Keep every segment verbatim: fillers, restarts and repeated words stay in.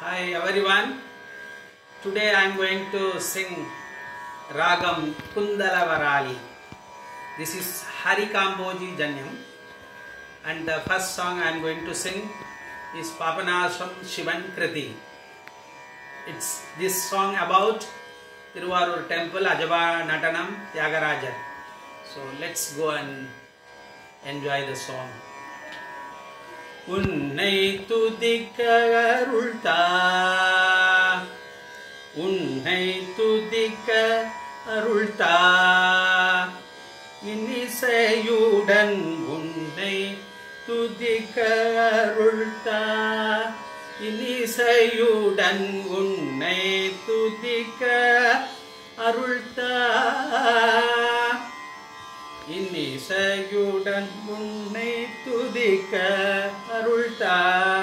Hi everyone. Today I am going to sing Ragam Kundalavarali. This is Hari Kamboji Janyam, and the first song I am going to sing is Papanashram Shivan Kriti. It's this song about Tiruvarur temple, Ajaba Natanam, Tyagarajar. So let's go and enjoy the song. உன்னை துதிக்க அருள்தா உன்னை துதிக்க அருள்தா இன்னிசையுடன் உன்னை துதிக்க அருள்தா இன்னிசையுடன் உன்னை துதிக்க அருள்தா இன்னிசையுடன் உன்னை துதிக்க அருள்தா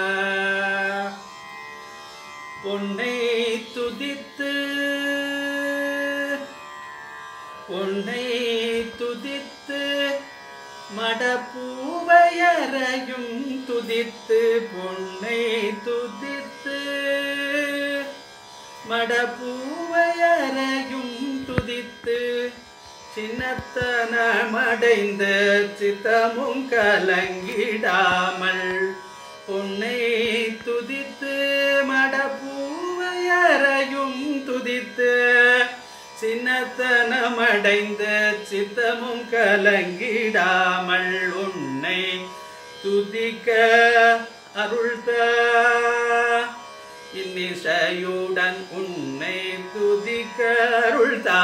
உன்னை துதித்து உன்னை துதித்து மடப்பூவையரையும் துதித்து உன்னை துதித்து மடப்பூவையரையும் துதித்து சின்னத்தனமடைந்த சித்தமும் கலங்கிடாமல் உன்னை துதித்து மடப்பூவையரையும் துதித்து சின்னத்தனமடைந்த சித்தமும் கலங்கிடாமல் உன்னை துதிக்க அருள்தா இன்னிசையுடன் உன்னை துதிக்க அருள்தா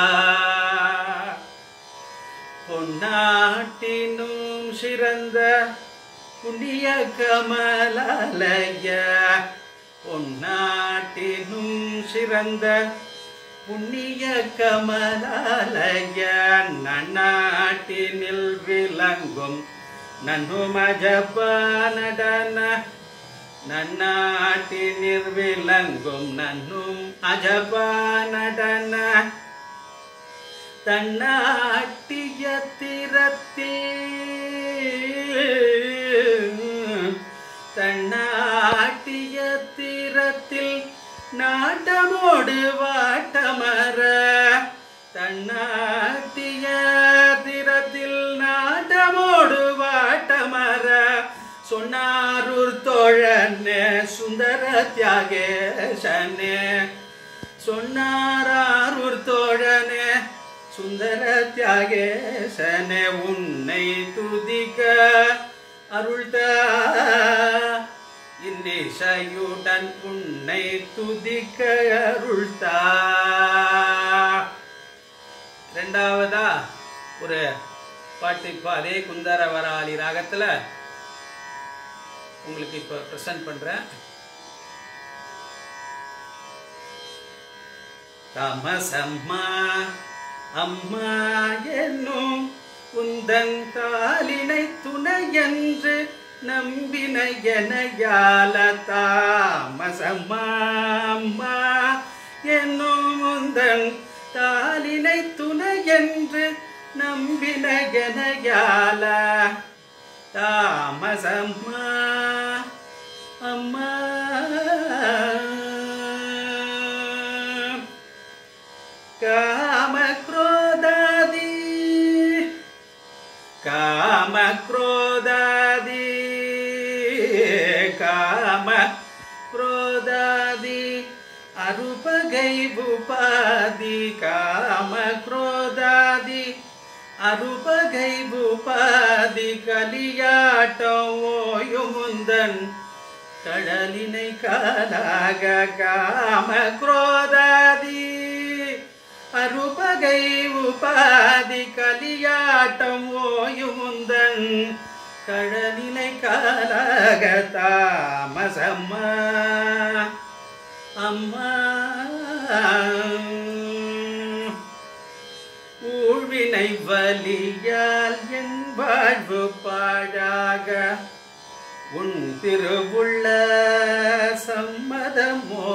பொன்னாட்டினும் சிறந்த புண்ணிய கமலாலய பொன்னாட்டினும் சிறந்த புண்ணிய கமலாலய நன்னாட்டினில் விளங்கும் நன்னுமஜப நடன நன்னாட்டினில் விளங்கும் நன்னும் அஜப நடன தன்னாட்டிய திறத்தில் தன்னாட்டிய திறத்தில் நாட்டமோடு வாட்டமர தன்னாட்டிய திறத்தில் நாட்டமோடு வாட்டமர சொன்னாரூர் தோழனே சுந்தர தியாகேசனே சொன்னாரூர் தோழனே சுந்தர தியாகேசனே உன்னை துதிக்க அருள்தா இன்னிசையுடன் உன்னை துதிக்க அருள்தா. ரெண்டாவதா ஒரு பாட்டு இப்போ அதே குந்தரவராளி ராகத்தில் உங்களுக்கு இப்போ ப்ரெசன்ட் பண்ணுறேன். தாமசம்மா அம்மா என்னும் உந்தன் தாளினை துணையென்று நம்பினையனையால தாமசம்மா அம்மா என்னும் உந்தன் தாளினை துணையென்று நம்பினையனையால தாமசம்மா அம்மா காம குரோதாதி காம குரோதாதி காம குரோதாதி அருபகை பூபாதி காம குரோதாதி அருபகை பூபாதி கலியாட்டம் ஓயுமுந்தன் கடலினை காலாக காம குரோதாதி அருபகை உபாதி கலியாட்டம் ஓயுமுந்தன் கடலினை காலாக தாமசம்மா அம்மா ஊழ்வினை வலியால் என் வாழ்வு பாழாக உன் திருவுள்ள சம்மதமோ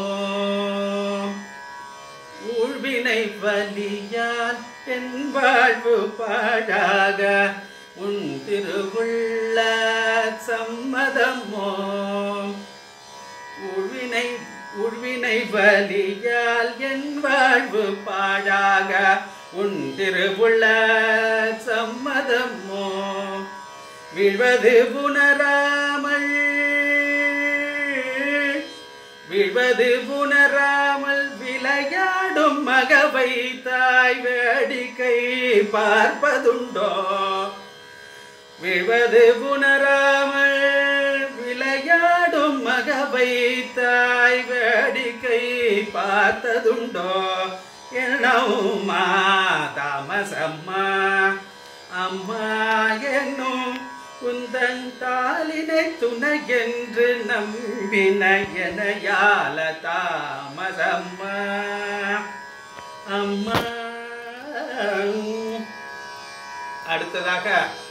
ஊழ்வினை வலியால் என் வாழ்வு பாழாக உன் திருவுள்ள சம்மதமோ ஊழ்வினை நினைவலியால் என் வாழ்வு பாழாக உன் திருவுள்ள சம்மதமோ விழ்வது புனராமல் விழ்வது புனராமல் விளையாடும் மகவை தாய் வேடிக்கை பார்ப்பதுண்டோ விழ்வது புனராமல் விளையாடும் மகவை தாய் வேடிக்கை பார்த்ததுண்டோ என்னம்மா தாமசம்மா அம்மா என்னும் குந்தன் தாளினை துணை என்று நம்பின எனையால தாமசம்மா அம்மா. அடுத்ததாக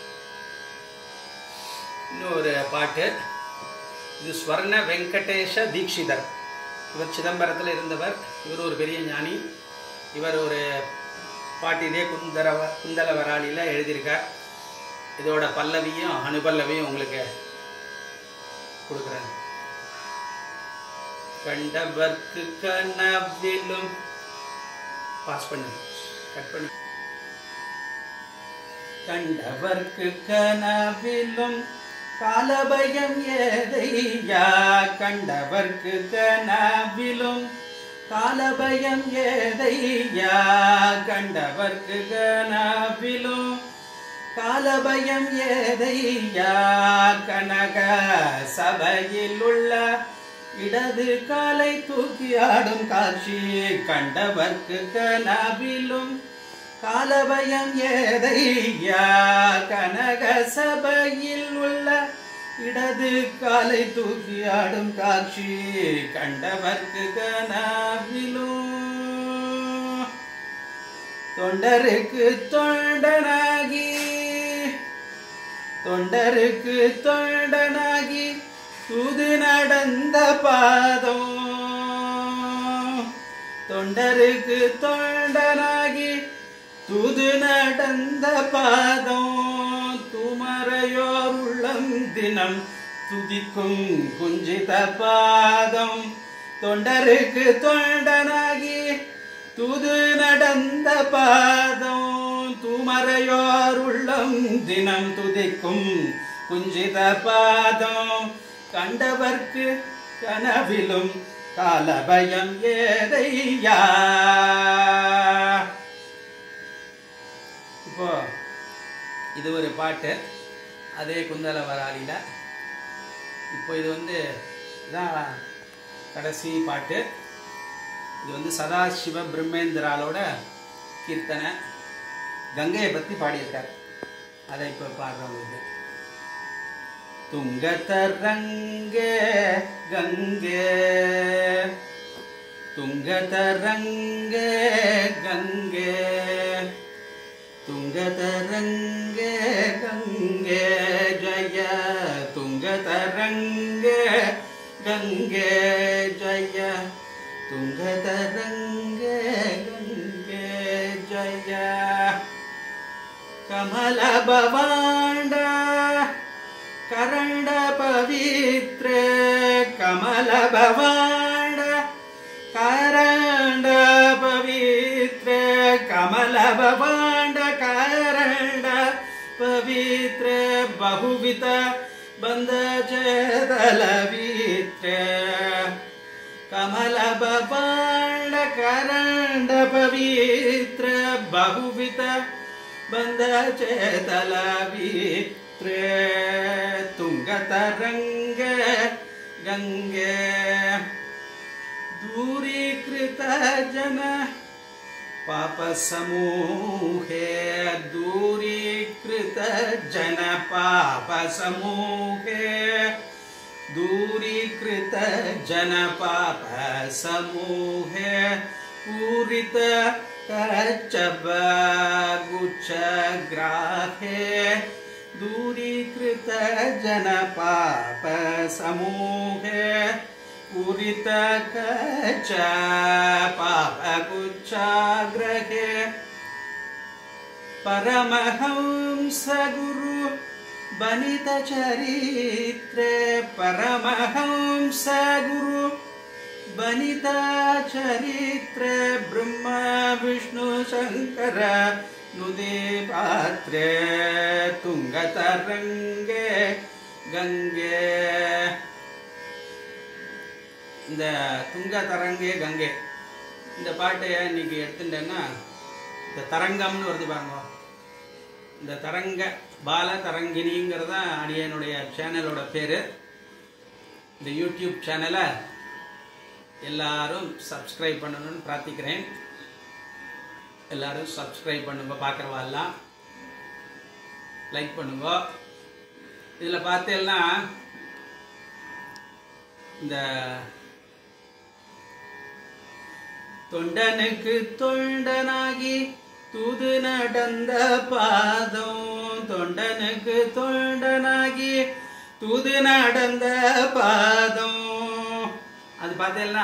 இன்னொரு பாட்டு. இது ஸ்வர்ண வெங்கடேஷ தீக்ஷிதர். இவர் சிதம்பரத்தில் இருந்தவர். இவர் ஒரு பெரிய ஞானி. இவர் ஒரு பாட்டிலே குந்தரவ குந்தலவராளியில் எழுதியிருக்கார். இதோட பல்லவியும் அனுபல்லவியும் உங்களுக்கு கொடுக்குறேன். கண்டவர்க்கு கனவிலும் பாஸ் பண்ணு கட் பண்ணு. கண்டவர்க்கு கனவிலும் காலபயம் ஏதையா கண்டவர்க்கு கனவிலும் காலபயம் ஏதையா கண்டவர்க்கு கனவிலும் காலபயம் ஏதையா கனக சபையில் உள்ள இடது காலை தூக்கி ஆடும் காட்சி கண்டவர்க்கு கனவிலும் காலபயம் ஏதையா கனக சபையில் உள்ள இடது காலை தூக்கி ஆடும் காட்சி கண்டவர்க்கு கனவிலும் தொண்டருக்கு தொண்டனாகி தொண்டருக்கு தொண்டனாகி தூது நடந்த பாதம் தொண்டருக்கு தொண்டனாகி தூது நடந்த பாதம் துமரையோர் உள்ளம் தினம் துதிக்கும் குஞ்சித பாதம் தொண்டருக்கு தொண்டனாகி தூது நடந்த பாதம் துமரையோர் உள்ளம் தினம் துதிக்கும் குஞ்சித பாதம் கண்டவர்க்கு கனவிலும் காலபயம் ஏதையா. இப்போ இது ஒரு பாட்டு அதே குந்தலவராளியில். இப்போ இது வந்து இதான் கடைசி பாட்டு. இது வந்து சதாசிவ பிரம்மேந்திராலோட கீர்த்தனை. கங்கையை பற்றி பாடியிருக்கார். அதை இப்போ பாடுறவங்களுக்கு. துங்கதரங்கே கங்கே துங்கதரங்கே கங்கே துங்கதரங்கே கங்கே ஜய துங்கதரங்கே கங்கே ஜய துங்கதரங்கே கங்கே ஜய கமல பவாண்ட கரண்ட பவித்ர கமல பவாண்ட கரண்ட பவித்ர கமல பவாண்ட கரண்ட பவித்ர பகுவித பந்த சேதலவித்ர கமல பவாண்ட கரண்ட பவித்ர பகுவித பந்த சேதலவித்ர तुंगतरंग गंगे दूरीकृत जन पाप समूहे दूरीकृत जन पाप समूहे दूरीकृत जन पाप समूहे पूरित कचब गुच्छ ग्राहे दूरीकृत जन पाप समूहे पूरित कच पाप गुच्छाग्रहे परमहंस गुरु बनित चरित्रे परमहंस गुरु बनिता चरित्रे ब्रह्मा विष्णु शंकर नुदे पात्रे तुंगतरंगे गंगे இந்த துங்கதரங்கே கங்கை இந்த பாட்டை இன்னைக்கு எடுத்துட்டேன்னா இந்த தரங்கம்னு வருது பாருங்க. இந்த தரங்க பால தரங்கினிங்கிறது தான் அடியனுடைய சேனலோட பேர். இந்த யூடியூப் சேனலை எல்லாரும் சப்ஸ்கிரைப் பண்ணணும்னு பிரார்த்திக்கிறேன். எல்லாரும் சப்ஸ்கிரைப் பண்ணுங்க, பார்க்குறவாலாம் லைக் பண்ணுங்க. இதில் பார்த்தேன்னா இந்த தொண்டனுக்கு தொண்டனாகி தூது நடந்த பாதம், தொண்டனுக்கு தொண்டனாகி தூது நடந்த பாதம். அது பார்த்தேன்னா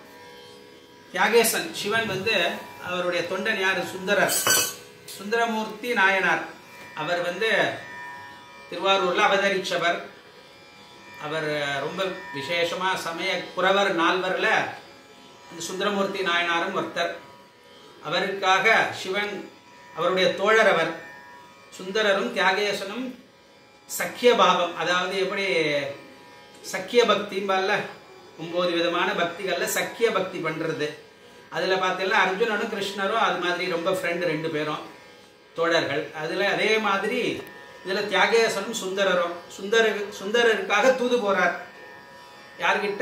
தியாகேசன் சிவன் வந்து அவருடைய தொண்டன் யாரு? சுந்தரர், சுந்தரமூர்த்தி நாயனார். அவர் வந்து திருவாரூர்ல அவதரிச்சவர். அவர் ரொம்ப விசேஷமா சமய குறவர் நால்வர்ல அந்த சுந்தரமூர்த்தி நாயனாரும் ஒருத்தர். அவருக்காக சிவன் அவருடைய தோழர் அவர். சுந்தரரும் தியாகேசனும் சக்கிய பாவம், அதாவது எப்படி சக்கிய பக்திம்பால ஒன்பது விதமான பக்திகள்ல சக்கிய பக்தி பண்றது. அதுல பார்த்தீங்கன்னா அர்ஜுனனும் கிருஷ்ணரும் அது மாதிரி ரொம்ப ஃப்ரெண்டு, ரெண்டு பேரும் தோழர்கள். அதுல அதே மாதிரி இதுல தியாகேசனும் சுந்தரரும் சுந்தர சுந்தரருக்காக தூது போறார். யார்கிட்ட?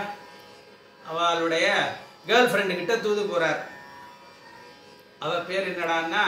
அவளுடைய கேர்ள் ஃப்ரெண்டு கிட்ட தூது போறார். அவ பேர் என்னடான்னா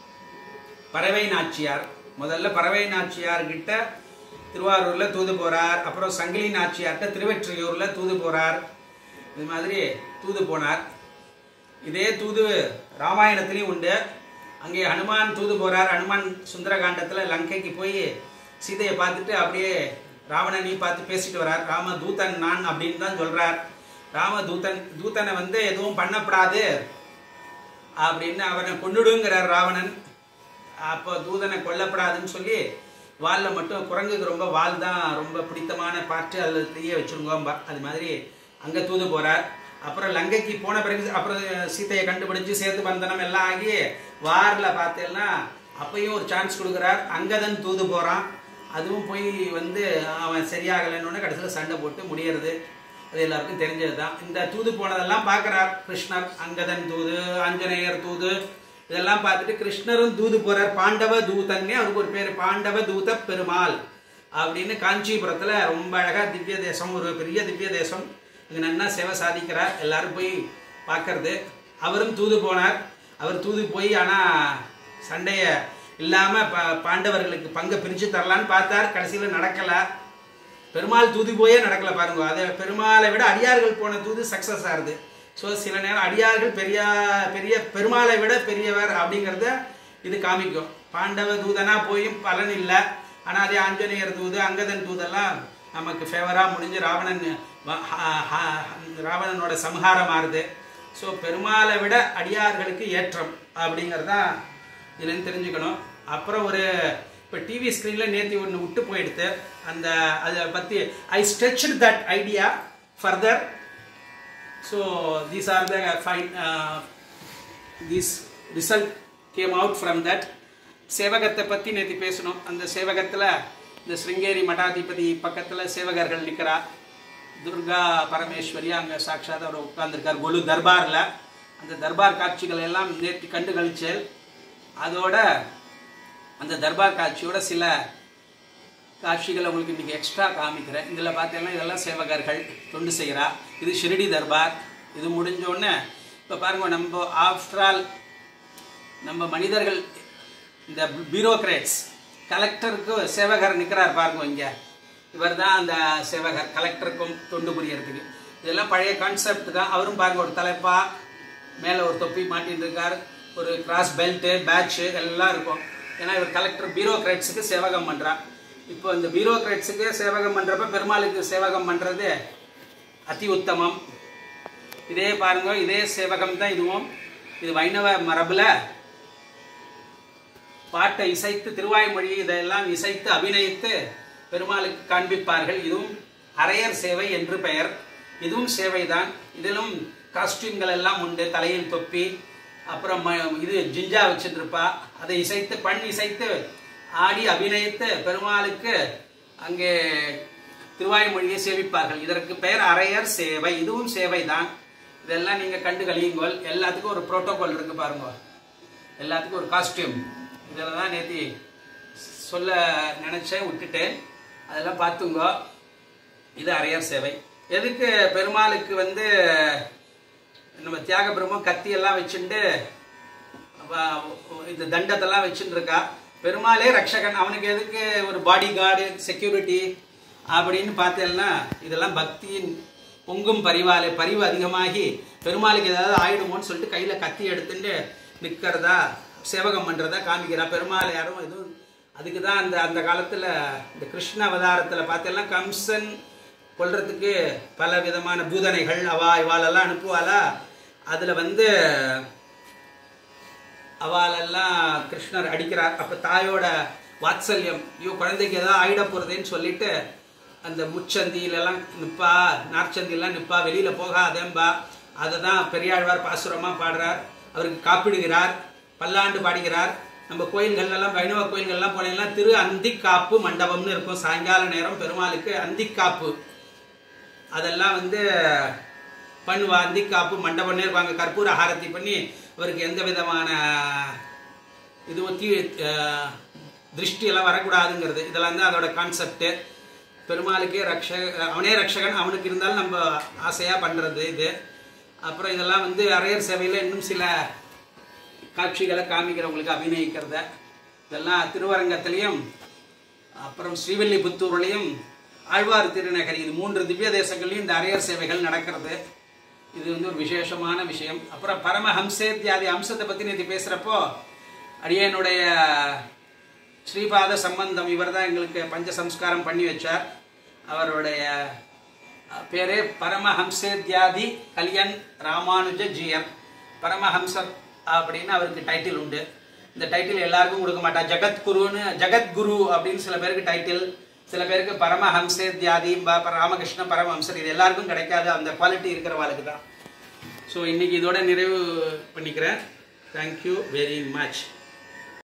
பறவை நாச்சியார். முதல்ல பறவை நாச்சியார் கிட்ட திருவாரூர்ல தூது போறார். அப்புறம் சங்கிலி நாச்சியார்கிட்ட திருவெற்றியூர்ல தூது போறார். இது மாதிரி தூது போனார். இதே தூது ராமாயணத்திலையும் உண்டு. அங்கே ஹனுமான் தூது போறார். ஹனுமான் சுந்தரகாண்டத்துல லங்கைக்கு போய் சீதையை பார்த்துட்டு அப்படியே ராவணனை பார்த்து பேசிட்டு வரார். ராம தூதன் நான் அப்படின்னு தான் சொல்றார். ராம தூதன் தூதனை வந்து எதுவும் பண்ணப்படாது அப்படின்னு அவனை கொண்டுடுங்கிறார் ராவணன். அப்போ தூதனை கொல்லப்படாதுன்னு சொல்லி வாலில் மட்டும், குரங்குக்கு ரொம்ப வால் தான் ரொம்ப பிடித்தமான பாட்டு, அதில் தீய வச்சுருங்கோம்பா. அது மாதிரி அங்கே தூது போகிறார். அப்புறம் லங்கைக்கு போன பிறகு அப்புறம் சீதையை கண்டுபிடிச்சு சேது பந்தனம் எல்லாம் ஆகி வாரில் பார்த்தேன்னா அப்பையும் ஒரு சான்ஸ் கொடுக்குறார். அங்கதன் தூது போகிறான். அதுவும் போய் வந்து அவன் சரியாகலைன்னு கடைசியில் சண்டை போட்டு முடியறது. அது எல்லாருக்கும் தெரிஞ்சது தான். இந்த தூது போனதெல்லாம் பார்க்குறார் கிருஷ்ணர். அங்கதன் தூது, ஆஞ்சநேயர் தூது, இதெல்லாம் பார்த்துட்டு கிருஷ்ணரும் தூது போறார். பாண்டவ தூதன்னே அவருக்கு ஒரு பேர், பாண்டவ தூத பெருமாள் அப்படின்னு. காஞ்சிபுரத்துல ரொம்ப அழகா திவ்ய தேசம், ஒரு பெரிய திவ்ய தேசம். இங்க நன்னா சேவை சாதிக்கிறார். எல்லாரும் போய் பார்க்கறது. அவரும் தூது போனார். அவர் தூது போய் ஆனா சண்டைய இல்லாம பாண்டவர்களுக்கு பங்கு பிரிச்சு தரலான்னு பார்த்தார். கடைசியில நடக்கல. பெருமாள் தூது போயே நடக்கல பாருங்க. அதை பெருமாளை விட அடியார்கள் போன தூது சக்சஸ் ஆகுது. ஸோ சில நேரம் அடியார்கள் பெரிய பெரிய பெருமாளை விட பெரியவர் அப்படிங்கிறத இது காமிக்கும். பாண்டவ தூதனா போயும் பலன் இல்லை. ஆனால் அதே ஆஞ்சநேயர் தூது, அங்கதன் தூதெல்லாம் நமக்கு ஃபேவராக முடிஞ்சு ராவணன் ராவணனோட சம்ஹாரம் ஆறுது. ஸோ பெருமாளை விட அடியார்களுக்கு ஏற்றம் அப்படிங்கிறதான் இதுலேருந்து தெரிஞ்சுக்கணும். அப்புறம் ஒரு இப்போ டிவி ஸ்க்ரீனில் நேற்று ஒன்று விட்டு போயிடுது. அந்த அதை பற்றி I stretched that idea further. So these are the fine these result came out from that. சேவகத்தை பற்றி நேற்று பேசணும். அந்த சேவகத்தில் இந்த ஸ்ருங்கேரி மடாதிபதி பக்கத்தில் சேவகர்கள் நிற்கிறா. துர்கா பரமேஸ்வரி அங்கே சாட்சாத் அவர் உட்கார்ந்துருக்கார் கொலு தர்பாரில். அந்த தர்பார் காட்சிகள் எல்லாம் நேற்று கண்டு கழிச்சேன். அதோட அந்த தர்பார் காட்சியோட சில காட்சிகளை உங்களுக்கு இன்றைக்கி எக்ஸ்ட்ரா காமிக்கிறேன். இதில் பார்த்தீங்கன்னா இதெல்லாம் சேவகர்கள் தொண்டு செய்கிறா. இது ஷிரடி தர்பார். இது முடிஞ்சோடனே இப்போ பாருங்கள், நம்ம ஆஃப்டர் ஆல் நம்ம மனிதர்கள் இந்த பியூரோக்ராட்ஸ், கலெக்டருக்கு சேவகர் நிற்கிறார் பாருங்க. இங்கே இவர் தான் அந்த சேவகர், கலெக்டருக்கும் தொண்டு புரியறதுக்கு. இதெல்லாம் பழைய கான்செப்ட் தான். அவரும் பாருங்க, ஒரு தலைப்பா மேலே ஒரு தொப்பி மாட்டின்னு இருக்கார், ஒரு கிராஸ் பெல்ட்டு பேட்சு எல்லாம் இருக்கும். ஏன்னா இவர் கலெக்டர் பியூரோக்ராட்ஸுக்கு சேவகம் பண்ணுறார். இப்போ இந்த பியூரோக்ராட்ஸுக்கு சேவகம் பண்ணுறப்ப பெருமாளுக்கு சேவகம் பண்ணுறது அதி உத்தமம். இதே பாருங்க, இதே சேவகம் தான் இதுவும். இது வைணவ மரபில் பாட்டை இசைத்து திருவாய்மொழி இதெல்லாம் இசைத்து அபிநயித்து பெருமாளுக்கு காண்பிப்பார்கள். இதுவும் அரையர் சேவை என்று பெயர். இதுவும் சேவை தான். இதிலும் காஸ்டியூம்கள் எல்லாம் உண்டு. தலையில் தொப்பி, அப்புறம் இது ஜிஞ்சா வச்சுட்டு இருப்பா. அதை இசைத்து பண் இசைத்து ஆடி அபிநயித்து பெருமாளுக்கு அங்கே திருவாய்மொழியை சேவிப்பார்கள். இதற்கு பெயர் அரையர் சேவை. இதுவும் சேவை தான். இதெல்லாம் நீங்கள் கண்டு கழியுங்கள். எல்லாத்துக்கும் ஒரு புரோட்டோகால் இருக்கு பாருங்க. எல்லாத்துக்கும் ஒரு காஸ்டியூம். இதில் தான் நேற்று சொல்ல நினைச்சேன், விட்டுட்டேன். அதெல்லாம் பார்த்துங்க. இது அரையர் சேவை. எதுக்கு பெருமாளுக்கு வந்து நம்ம தியாக பிரம்மம் கத்தி எல்லாம் வச்சுட்டு இந்த தண்டத்தெல்லாம் வச்சுட்டு இருக்கா. பெருமாளே ரக்ஷகன். அவனுக்கு எதுக்கு ஒரு பாடி கார்டு, செக்யூரிட்டி அப்படின்னு பார்த்தேன்னா இதெல்லாம் பக்தியின் பொங்கும் பரிவாலே பரிவு அதிகமாகி பெருமாளுக்கு ஏதாவது ஆயிடுமோன்னு சொல்லிட்டு கையில் கத்தி எடுத்துட்டு நிற்கிறதா சேவகம் பண்ணுறதா காமிக்கிறா. பெருமாள் யாரும் எதுவும் அதுக்கு தான் அந்த அந்த காலத்தில் இந்த கிருஷ்ண அவதாரத்தில் பார்த்தேன்னா கம்சன் கொல்றதுக்கு பல விதமான பூதனைகள் அவா இவாளெல்லாம் அனுப்புவாளா. அதில் வந்து அவாலெல்லாம் கிருஷ்ணர் அடிக்கிறார். அப்போ தாயோட வாத்சல்யம், ஐயோ குழந்தைக்கு ஏதாவது ஆயிட போகிறதுன்னு சொல்லிட்டு அந்த முச்சந்தியிலெல்லாம் நிற்பா, நார்ச்சந்தியெல்லாம் நிற்பா, வெளியில் போகாதேம்பா. அதை தான் பெரியாழ்வார் பாசுரமாக பாடுறார். அவருக்கு காப்பிடுகிறார், பல்லாண்டு பாடுகிறார். நம்ம கோயில்கள்லாம் வைணவ கோயில்கள்லாம் போனீங்கன்னா திரு அந்திக்காப்பு மண்டபம்னு இருக்கும். சாயங்கால நேரம் பெருமாளுக்கு அந்திக்காப்பு அதெல்லாம் வந்து பண்ணுவா. அந்திக்காப்பு மண்டபம்னே இருப்பாங்க. கற்பூர ஆரத்தி பண்ணி அவருக்கு எந்த விதமான இது ஒத்தி திருஷ்டியெல்லாம் வரக்கூடாதுங்கிறது. இதெல்லாம் தான் அதோட கான்செப்டு. பெருமாளுக்கே ரக்ஷ அவனே ரக்ஷகன், அவனுக்கு இருந்தாலும் நம்ம ஆசையாக பண்ணுறது இது. அப்புறம் இதெல்லாம் வந்து அரையர் சேவையில் இன்னும் சில காட்சிகளை காமிக்கிறவங்களுக்கு அபிநயிக்கிறத இதெல்லாம் திருவரங்கத்திலையும் அப்புறம் ஸ்ரீவில்லிபுத்தூர்லையும் ஆழ்வார் திருநகரி இது மூன்று திவ்ய தேசங்கள்லையும் இந்த அரையர் சேவைகள் நடக்கிறது. இது வந்து ஒரு விசேஷமான விஷயம். அப்புறம் பரமஹம்சேத்யாதி அம்சத்தை பற்றி நேற்று பேசுகிறப்போ அடியனுடைய ஸ்ரீபாத சம்பந்தம் இவர் தான் எங்களுக்கு பஞ்ச சம்ஸ்காரம் பண்ணி வச்சார். அவருடைய பேரே பரமஹம்சேத்யாதி கல்யாண் ராமானுஜ ஜியர். பரமஹம்சர் அப்படின்னு அவருக்கு டைட்டில் உண்டு. இந்த டைட்டில் எல்லாருக்கும் கொடுக்க மாட்டா. ஜகத்குருன்னு ஜகத்குரு அப்படின்னு சில பேருக்கு டைட்டில், சில பேருக்கு பரமஹம்சேத்யாதி ராமகிருஷ்ண பரமஹம்சர், இது எல்லாருக்கும் கிடைக்காது. அந்த குவாலிட்டி இருக்கிறவாளுக்கு தான். ஸோ இன்னைக்கு இதோட நிறைவு பண்ணிக்கிறேன். Thank you very much.